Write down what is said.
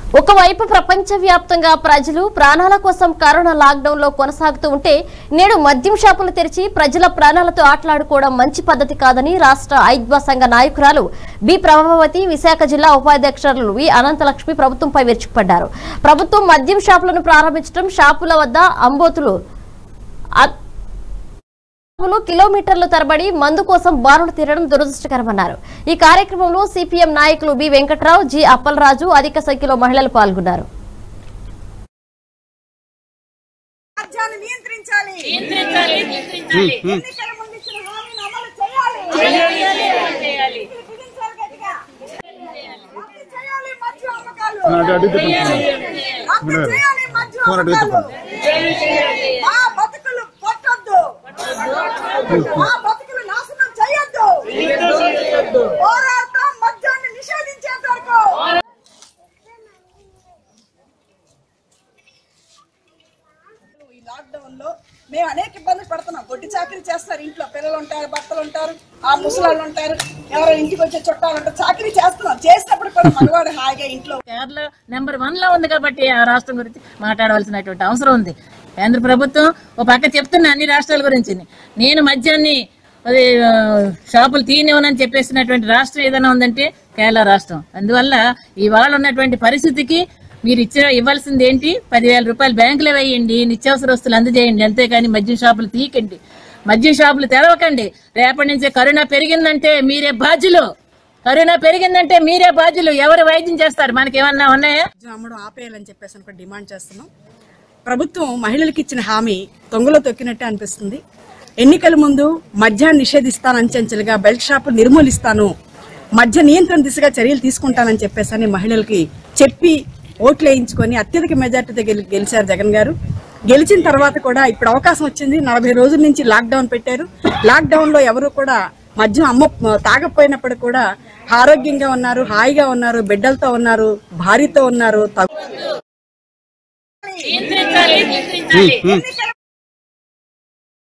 ఒకవైపు ప్రపంచవ్యాప్తంగా ప్రజలు ప్రాణాల కోసం కరోనా లాక్డౌన్ లో కొనసాగుతూ ఉంటే నేడు మద్యం షాపులు తెరిచి ప్రజల ప్రాణాలతో ఆటలాడుకోవడం మంచి పద్ధతి కాదని రాష్ట్ర ఐద్వా సంఘ నాయకురాలు బి ప్రభావతి, విశాఖ జిల్లా ఉపాధ్యక్షులు వి అనంతలక్ష్మి ప్రభుత్వంపై విరుచుకుపడ్డారు. ప్రభుత్వం మద్యం షాపులను ప్రారంభించడం, షాపుల వద్ద అంబోతులు కిలోమీటర్ల తరబడి మందు కోసం బారులు తీరడం దురదృష్టకరమన్నారు. ఈ కార్యక్రమంలో సిపిఎం నాయకులు బి వెంకట్రావు, జి అప్పలరాజు, అధిక సంఖ్యలో మహిళలు పాల్గొన్నారు. బతుకులు నాశనం చేయొద్దు. పోరాటం మద్యాన్ని నిషేధించేంత వరకు. ఈ లాక్డౌన్ లో మేము అనేక ఇబ్బందులు పడుతున్నాం. గొడ్డి చాకరీ చేస్తారు, ఇంట్లో పిల్లలు ఉంటారు, భర్తలు ఉంటారు, ఆ ముసలాళ్ళు ఉంటారు, ఎవరో ఇంటికి వచ్చే చుట్టాలు ఉంటారు. చాకరీ చేస్తున్నాం, చేసినప్పుడు కూడా మగవాడు హాయిగా ఇంట్లో. కేరళ నెంబర్ 1 లో ఉంది కాబట్టి ఆ రాష్ట్రం గురించి మాట్లాడవలసినటువంటి అవసరం ఉంది. కేంద్ర ప్రభుత్వం ఒక పక్క చెప్తున్నా అన్ని రాష్ట్రాల గురించి, నేను మద్యాన్ని షాపులు తీయనివ్వనని చెప్పేసినటువంటి రాష్ట్రం ఏదైనా ఉందంటే కేరళ రాష్ట్రం. అందువల్ల ఇవాళ ఉన్నటువంటి పరిస్థితికి మీరు ఇవ్వాల్సింది ఏంటి? 10,000 రూపాయలు బ్యాంకులో వేయండి, నిత్యావసర వస్తువులు అందజేయండి, అంతేకాని మద్యం షాపులు తీయకండి, మద్యం షాపులు తెరవకండి. రేపటి నుంచే కరోనా పెరిగిందంటే మీరే బాధ్యులు. కరోనా పెరిగిందంటే మీరే బాధ్యులు. ఎవరు వైద్యం చేస్తారు? మనకేమన్నా ఉన్నాయా? అమ్మడం ఆపేయాలని చెప్పేసి డిమాండ్ చేస్తున్నాం. ప్రభుత్వం మహిళలకు ఇచ్చిన హామీ తొంగలో తొక్కినట్టే అనిపిస్తుంది. ఎన్నికల ముందు మద్యాన్ని నిషేధిస్తాను, అంచెంచెలుగా బెల్ట్ షాపులు నిర్మూలిస్తాను, మద్య నియంత్రణ దిశగా చర్యలు తీసుకుంటానని చెప్పేసి మహిళలకి చెప్పి ఓట్లు వేయించుకొని అత్యధిక మెజార్టీతో గెలిచారు జగన్ గారు. గెలిచిన తర్వాత కూడా ఇప్పుడు అవకాశం వచ్చింది. 40 రోజుల నుంచి లాక్డౌన్ పెట్టారు. లాక్డౌన్ లో ఎవరు కూడా మద్యం తాగపోయినప్పుడు కూడా ఆరోగ్యంగా ఉన్నారు, హాయిగా ఉన్నారు, బిడ్డలతో ఉన్నారు, భార్యతో ఉన్నారు.